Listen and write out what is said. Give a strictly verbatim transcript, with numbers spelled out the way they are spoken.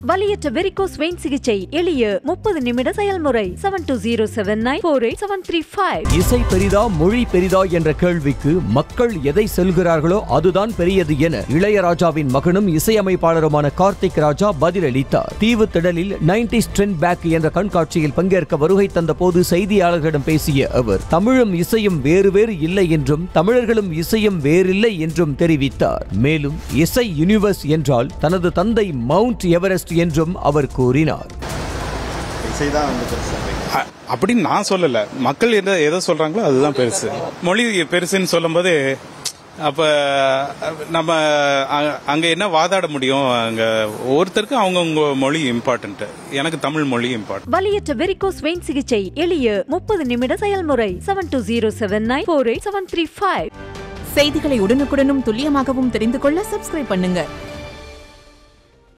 வலியற்ற varicose vein சிகிச்சை எளிய முப்பது நிமிட செயல்முறை seven two zero seven nine four eight seven three five. இசை பெரிதா மொழி பெரிதா என்ற கேள்விக்கு மக்கள் எதை சொல்கிறார்களோ அதுதான் பெரியது என இளையராஜாவின் மகனும் இசையமைப்பாளருமான கார்த்திக் ராஜா பதிலளித்தார். தீவு திடலில் நைன்டிஸ் ட்ரெண்ட் பேக் என்ற கண்காட்சியில் பங்கேற்க வருகை தந்த போது செய்தியாளர்களிடம் பேசிய அவர் தமிழும் இசையும் வேறு வேறு இல்லை என்றும் தமிழர்களும் இசையும் வேறில்லை என்றும் தெரிவித்தார். மேலும் இசை யூனிவர்ஸ் என்றால் தனது தந்தை மவுண்ட் எவரெஸ்ட் என்றும் அவர் கூறினார். அப்படின்னு நான் சொல்லல, மக்கள் எதை எதை சொல்றாங்களோ அதுதான் பெருசு. மொழி பெருசுன்னு சொல்லும் போது அப்ப நம்ம அங்க என்ன வாதாட முடியும்? அங்க ஒருத்தருக்கு அவங்கவுங்க மொழி இம்பார்ட்டன்ட். எனக்கு தமிழ் மொழி இம்பார்ட்டன்ட். வலியற்ற வெரிகோஸ் வெயின் சிகிச்சை எளிய முப்பது நிமிட செயல்முறை seven two zero seven nine four eight seven three five. செய்திகளை உடனுக்குடனும் துல்லியமாகவும் தெரிந்து கொள்ள சப்ஸ்கிரைப் பண்ணுங்க.